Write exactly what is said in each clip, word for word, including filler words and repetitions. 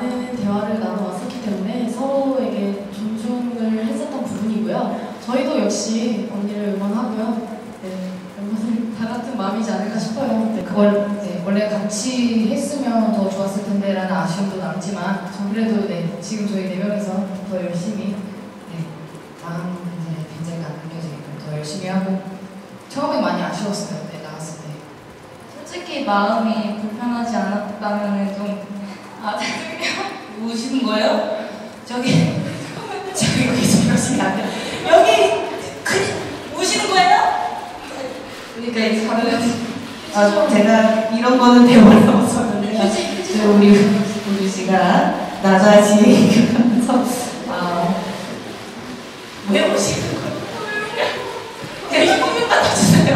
많은 대화를 나눠왔었기 때문에 서로에게 존중을 했었던 부분이고요. 저희도 역시 언니를 응원하고요. 네, 멤버들 다 같은 마음이지 않을까 싶어요. 네, 그걸 네, 원래 같이 했으면 더 좋았을 텐데라는 아쉬움도 남지만 그래도 네, 지금 저희 네 명이서 더 열심히 네, 마음 네, 빈자리가 안 느껴지니까 더 열심히 하고 처음에 많이 아쉬웠어요. 네, 나왔을 때. 솔직히 마음이 불편하지 않았다면 좀 아, 죄송해요. 우시는 거예요? 저기 저기 거기서 열심히 안 돼. 여기 그 우시는 거예요? 그러니까 이제 다른 아, 제가 이런 거는 대본에 없었는데 휴지 휴지 네, 우리 우리 씨가 나자지 하면서 아, 왜 우시는 거예요? 대신 꾸민 받아주세요.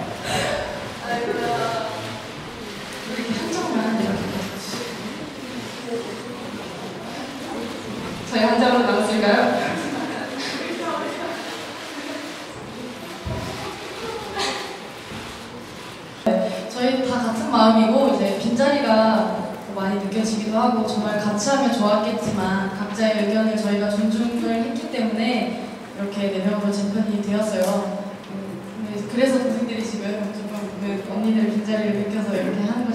아이고야. 이렇게 한 장만 이렇게 저희 한 장으로 남았을까요? 저희 다 같은 마음이고 이제 빈자리가 많이 느껴지기도 하고 정말 같이 하면 좋았겠지만 각자의 의견을 저희가 존중을 했기 때문에 이렇게 네 명으로 재편이 되었어요. 음, 네, 그래서 선생님들이 지금 조금 그 언니들 빈자리를 느껴서 이렇게 하는